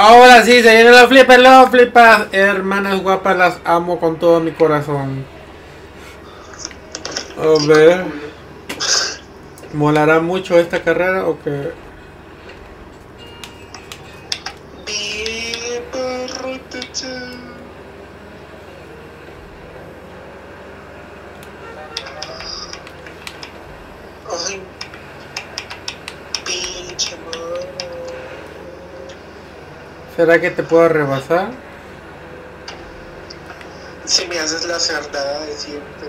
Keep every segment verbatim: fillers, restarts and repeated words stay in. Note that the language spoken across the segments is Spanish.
Ahora sí, se viene la flipas, los flipas. Hermanas guapas, las amo con todo mi corazón. A ver. ¿Molará mucho esta carrera o qué? Ay, pinche mano. ¿Será que te puedo rebasar? Si me haces la cerdada de siempre.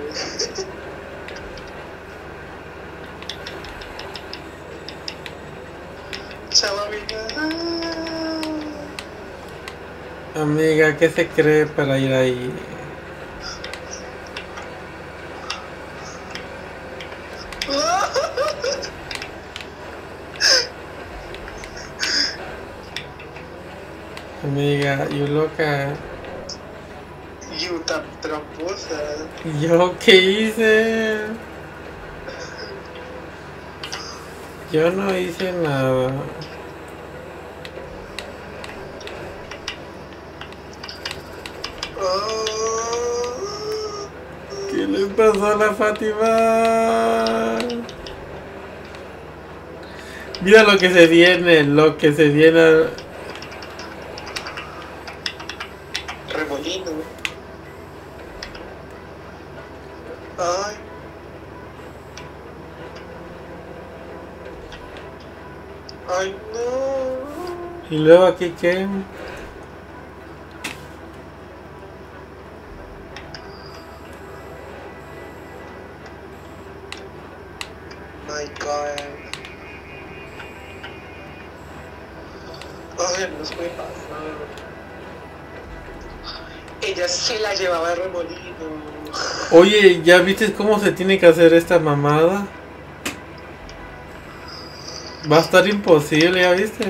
Chao, amiga. Amiga, ¿qué se cree para ir ahí? Amiga, you loca. You tan tramposa. ¿Yo qué hice? Yo no hice nada. Oh. ¿Qué le pasó a la Fátima? Mira lo que se viene, lo que se viene. Remolino. Ay. Ay, no. Y luego aquí qué. My God. Ay, no se puede pasar. Ella se la llevaba de remolino. Oye, ¿ya viste cómo se tiene que hacer esta mamada? Va a estar imposible, ¿ya viste?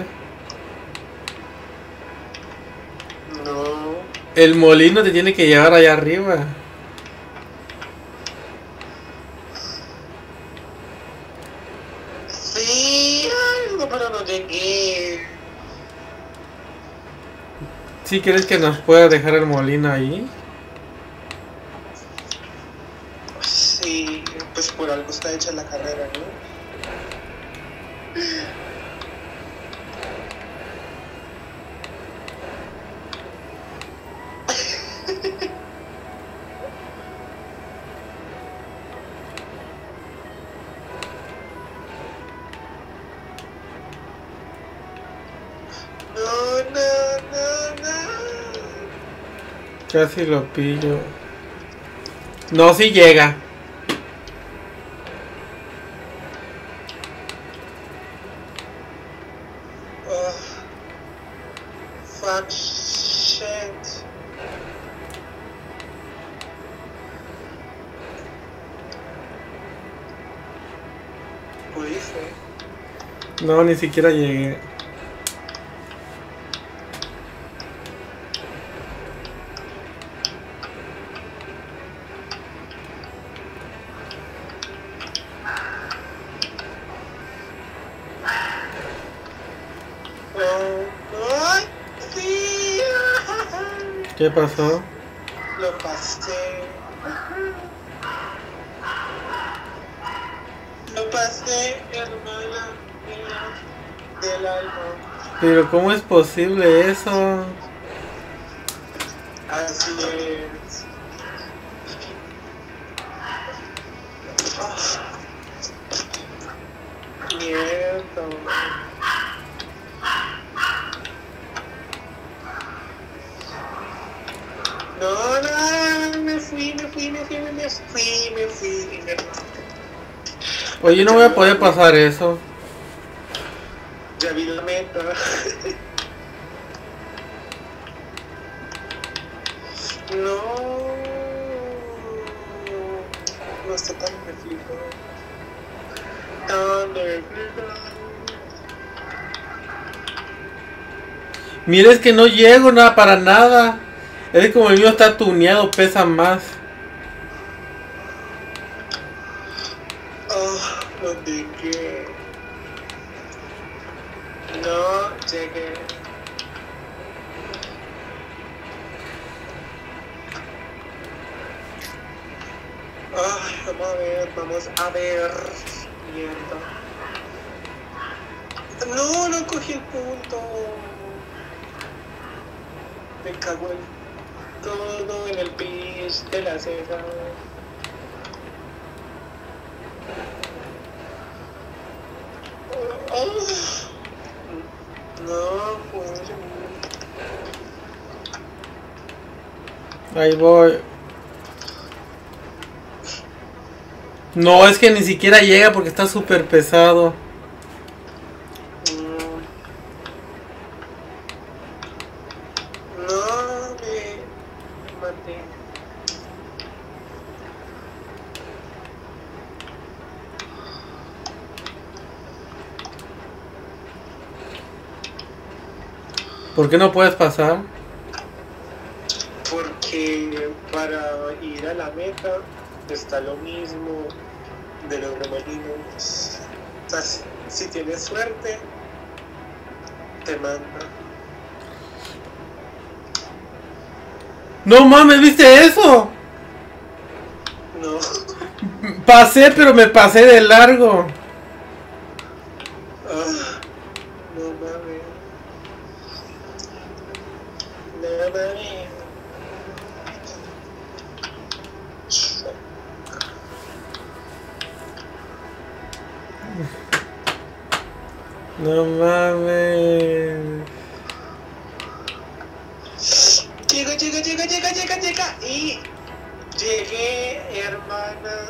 No. El molino te tiene que llevar allá arriba. Sí, ay, no, pero no llegué. ¿Sí crees que nos pueda dejar el molino ahí? Sí, pues por algo está hecha la carrera, ¿no? No, no, no, no. Casi lo pillo. No, si llega. Oh, fuck shit. ¿Pudiste? No, ni siquiera llegué. ¡Ay, sí! ¿Qué pasó? Lo pasé. Lo pasé, hermana mía del alma. Pero ¿cómo es posible eso? Así es. Oh, mierda. No, no, me fui, me fui, me fui, me fui, me fui, me fui. Oye, no voy a poder pasar eso. Ya vi la meta. No. No está tan me flipo. Tan me flipo. Mira, es que no llego nada para nada. Es como el mío está tuneado, pesa más. Oh, no llegué. No llegué. vamos a ver, vamos a ver. Mierda. No, no cogí el punto. Me cago en todo en el pitch de la ceja. Oh. No, pues. Ahí voy. No, es que ni siquiera llega porque está súper pesado. No, me maté. ¿Por qué no puedes pasar? Porque para ir a la meta está lo mismo de los remolinos. O sea, si, si tienes suerte, te manda. No mames, ¿viste eso? No. Pasé, pero me pasé de largo. Ah, no mames. No mames. No mames. Llega, llega, llega, llega, llega, llega. Y llegué, hermana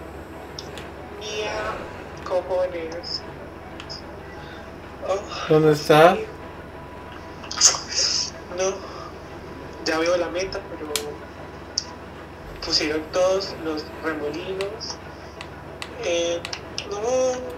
mía, cojones. Oh, ¿Dónde está? no, ya veo la meta, pero pusieron todos los remolinos. Eh, no.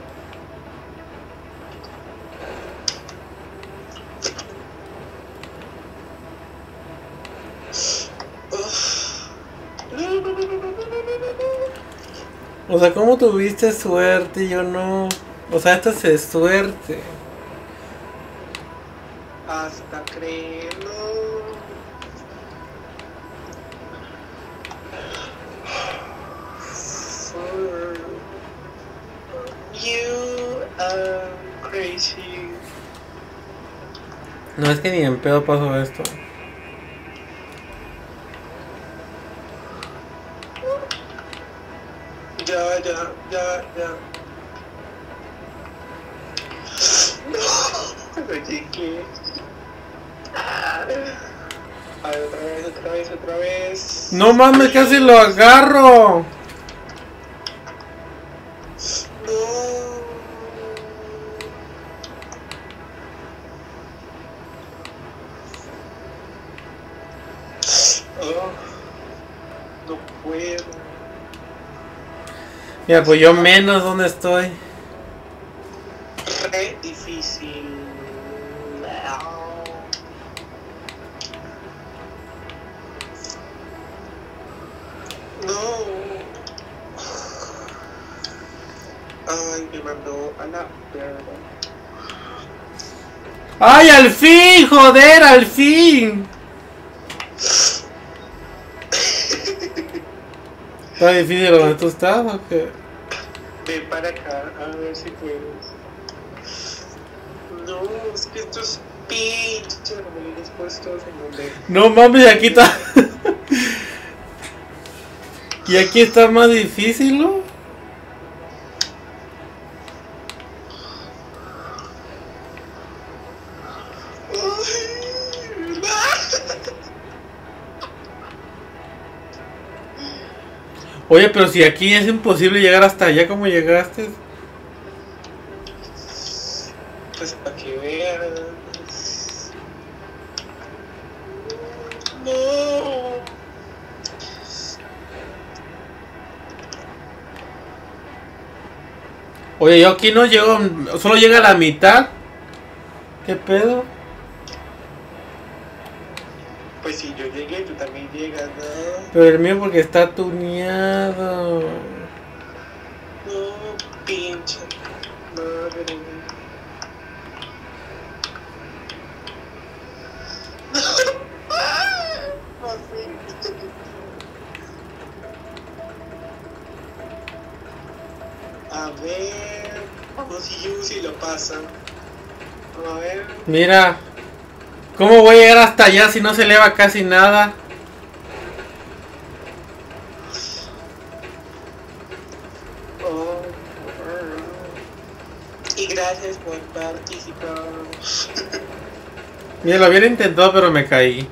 O sea, ¿cómo tuviste suerte? Yo no. O sea, esto es suerte. Hasta creerlo. For you are crazy. No, es que ni en pedo pasó esto. Ya, ya, ya, ya. No, no llegué. Ah. A ver, otra vez, otra vez, otra vez. No mames, casi lo agarro. No. Oh, no puedo. Mira, pues yo menos, ¿dónde estoy? Re difícil. No. Ay, me mandó a la verga. ¡Ay, al fin! ¡Joder, al fin! ¿Está difícil donde tú estás o qué? Ven para acá a ver si puedes. No, es que estos pinches remolinos puestos en donde. No mames, aquí está. Y aquí está más difícil, ¿no? Oye, pero si aquí es imposible llegar hasta allá, ¿cómo llegaste? Pues para que vean. No. Oye, yo aquí no llego, solo llega a la mitad. ¿Qué pedo? Pues si yo llegué, tú también llegas, ¿no? Pero el mío porque está tuneado. No, pinche madre. pasa. A ver. Mira. ¿Cómo voy a llegar hasta allá si no se eleva casi nada? Oh, y gracias por participar. Mira, lo hubiera intentado, pero me caí.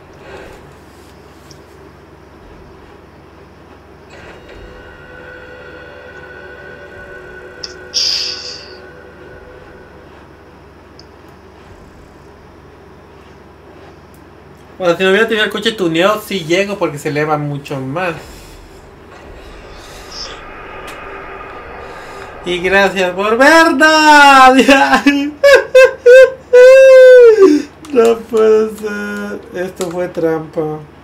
Bueno, si no hubiera tenido el coche tuneado, sí llego porque se eleva mucho más. Y gracias por vernos. No puede ser. Esto fue trampa.